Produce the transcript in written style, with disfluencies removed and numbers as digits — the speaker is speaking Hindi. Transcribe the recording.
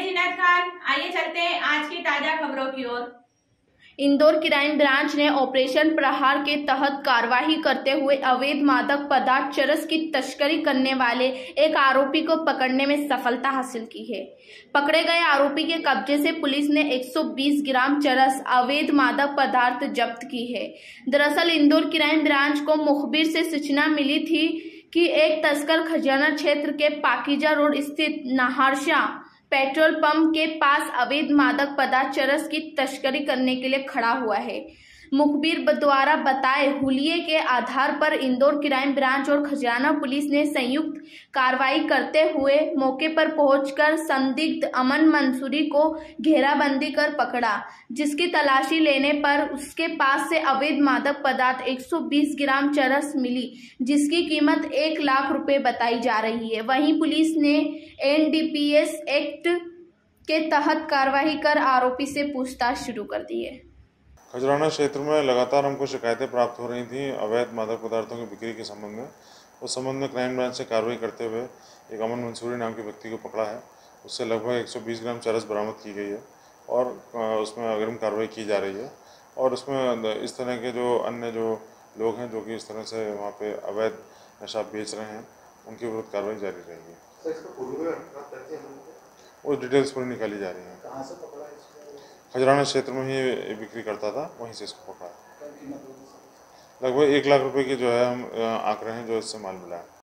जिनात खान। आइए चलते हैं आज की ताजा खबरों की ओर। इंदौर क्राइम ब्रांच ने ऑपरेशन प्रहार के तहत कार्रवाई करते हुए अवैध मादक पदार्थ चरस की तस्करी करने वाले एक आरोपी को पकड़ने में सफलता हासिल की है। पकड़े गए आरोपी के कब्जे से पुलिस ने 120 ग्राम चरस अवैध मादक पदार्थ जब्त की है। दरअसल इंदौर क्राइम ब्रांच को मुखबिर से सूचना मिली थी कि एक तस्कर खजाना क्षेत्र के पाकीजा रोड स्थित नाहरशाह पेट्रोल पंप के पास अवैध मादक पदार्थ चरस की तस्करी करने के लिए खड़ा हुआ है। मुखबिर द्वारा बताए हुलिये के आधार पर इंदौर क्राइम ब्रांच और खजाना पुलिस ने संयुक्त कार्रवाई करते हुए मौके पर पहुंचकर संदिग्ध अमन मंसूरी को घेराबंदी कर पकड़ा, जिसकी तलाशी लेने पर उसके पास से अवैध मादक पदार्थ 120 ग्राम चरस मिली, जिसकी कीमत 1 लाख रुपए बताई जा रही है। वहीं पुलिस ने NDPS एक्ट के तहत कार्रवाई कर आरोपी से पूछताछ शुरू कर दी है। खजराना क्षेत्र में लगातार हमको शिकायतें प्राप्त हो रही थी अवैध मादक पदार्थों की बिक्री के संबंध में। उस संबंध में क्राइम ब्रांच से कार्रवाई करते हुए एक अमन मंसूरी नाम के व्यक्ति को पकड़ा है। उससे लगभग 120 ग्राम चरस बरामद की गई है और उसमें अग्रिम कार्रवाई की जा रही है। और उसमें इस तरह के जो अन्य जो लोग हैं जो कि इस तरह से वहाँ पे अवैध नशा बेच रहे हैं, उनके विरुद्ध कार्रवाई जारी रहेगी। वो डिटेल्स पूरी निकाली जा रही हैं। कहाँ से पकड़ा है? खजराना क्षेत्र में ही बिक्री करता था, वहीं से इसको पकड़ा। लगभग 1 लाख रुपए की जो है हम आंक रहे हैं जो इससे माल मिला है।